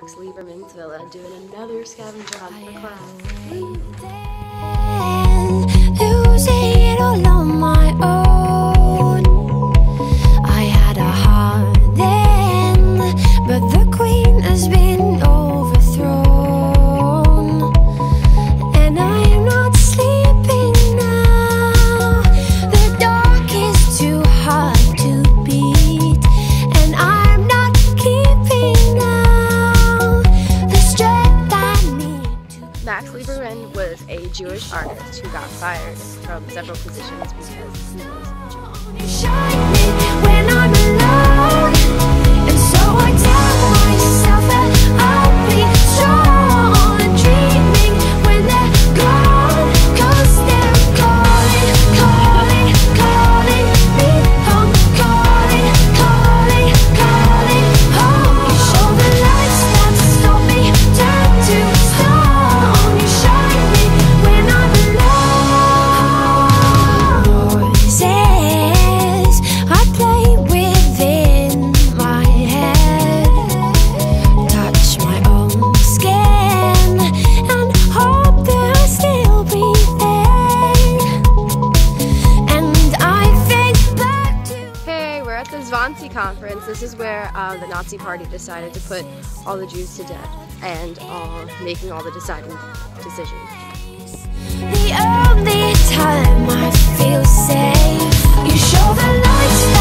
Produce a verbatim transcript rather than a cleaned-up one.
Max Lieberman's villa doing another scavenger hunt for class. Losing it all on my own. I had a heart then, but the queen has been overthrown, and I am not sleeping now. The dark is too hard to beat, and I'm not keeping now the strength I need to. Max Lieberman was a Jewish artist who got fired from several positions because he was Shining when I'm alone, and so I tell myself that I'll be strong, dreaming when they're gone, 'cause they're calling, calling, calling me home, calling, calling, calling home. You show the lights that stop me, turn to stone. You shine me when I'm alone. Voices I play within my head, touch my own skin, and hope they'll still be there. And I think back to. Hey, we're at the Wannsee conference. This is where uh, the Nazi party decided to put all the Jews to death and are making all the deciding decisions. The only time I feel safe, you show the lights.